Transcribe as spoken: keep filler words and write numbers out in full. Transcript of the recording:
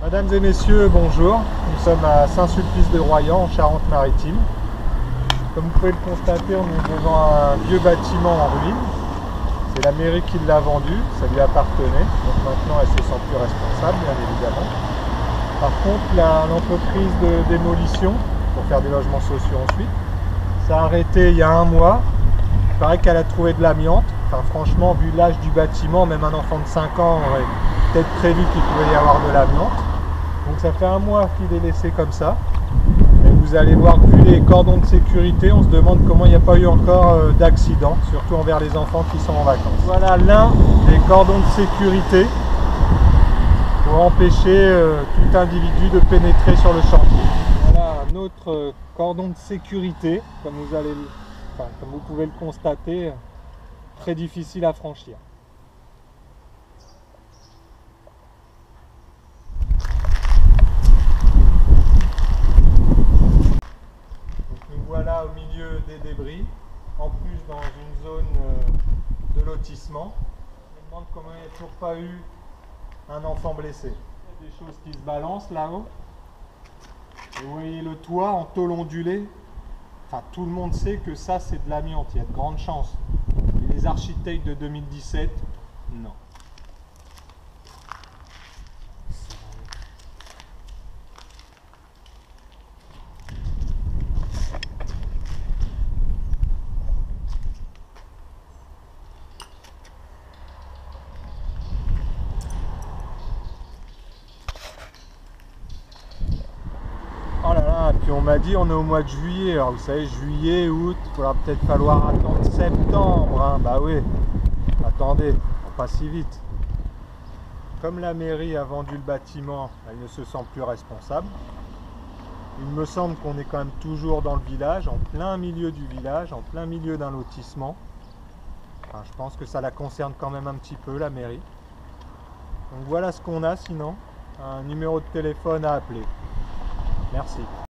Mesdames et messieurs, bonjour. Nous sommes à Saint-Sulpice-de-Royan, en Charente-Maritime. Comme vous pouvez le constater, on est devant un vieux bâtiment en ruine. C'est la mairie qui l'a vendu, ça lui appartenait. Donc maintenant, elle se sent plus responsable, bien évidemment. Par contre, l'entreprise de démolition, pour faire des logements sociaux ensuite, ça a arrêté il y a un mois. Il paraît qu'elle a trouvé de l'amiante. Enfin, franchement, vu l'âge du bâtiment, même un enfant de cinq ans aurait peut-être prévu qu'il pouvait y avoir de l'amiante. Donc ça fait un mois qu'il est laissé comme ça. Et vous allez voir, vu les cordons de sécurité, on se demande comment il n'y a pas eu encore d'accident, surtout envers les enfants qui sont en vacances. Voilà l'un des cordons de sécurité pour empêcher euh, tout individu de pénétrer sur le chantier. Voilà un autre euh, cordon de sécurité, comme vous, allez, enfin, comme vous pouvez le constater, très difficile à franchir. Voilà au milieu des débris, en plus dans une zone de lotissement. Je me demande comment il n'y a toujours pas eu un enfant blessé. Il y a des choses qui se balancent là-haut. Et vous voyez le toit en tôle ondulée. Enfin, tout le monde sait que ça c'est de l'amiante, il y a de grandes chances. Et les architectes de deux mille dix-sept, non. Oh là là, puis on m'a dit on est au mois de juillet, alors vous savez juillet, août, il faudra peut-être falloir attendre septembre, hein. Bah oui, attendez, pas si vite. Comme la mairie a vendu le bâtiment, elle ne se sent plus responsable. Il me semble qu'on est quand même toujours dans le village, en plein milieu du village, en plein milieu d'un lotissement. Enfin, je pense que ça la concerne quand même un petit peu, la mairie. Donc voilà ce qu'on a sinon, un numéro de téléphone à appeler. Merci.